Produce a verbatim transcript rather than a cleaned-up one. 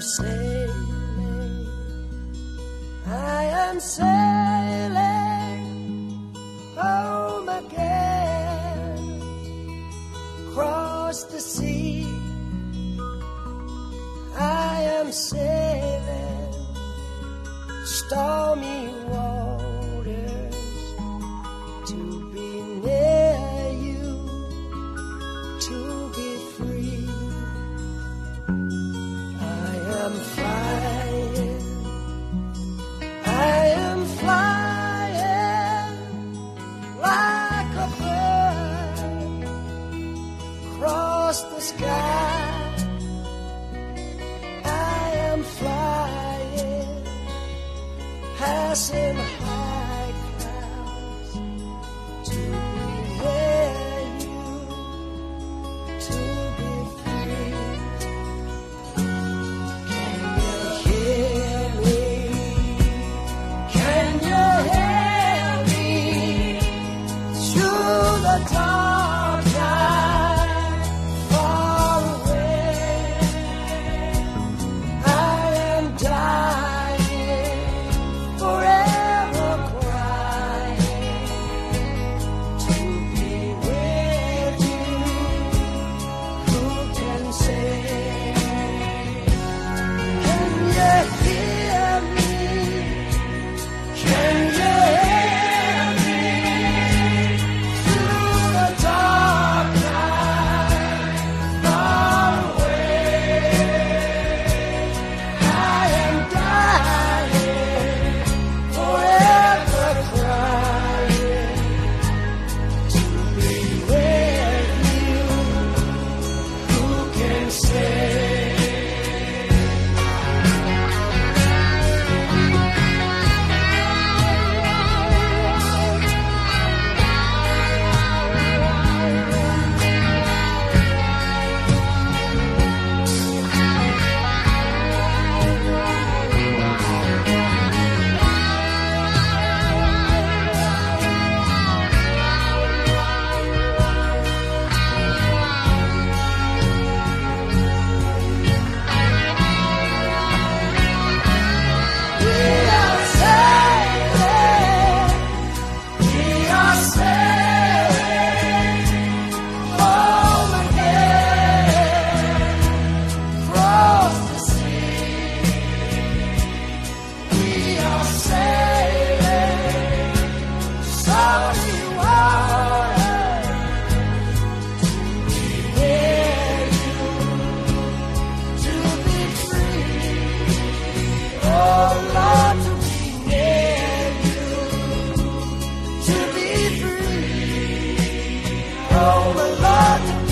sailing, I am sailing home again, across the sea. I am sailing stormy waters to be near you, to be free. I am flying, I am flying like a bird across the sky. Flying, passing high clouds to be near you, to be free. Can you hear me? Can you hear me through the dark night far away? Dying, forever crying, to be with you. Who can say? Can you hear me? Can you hear me through the dark night far away? I am dying, forever crying, to be with you. Who can say? Oh, my Lord.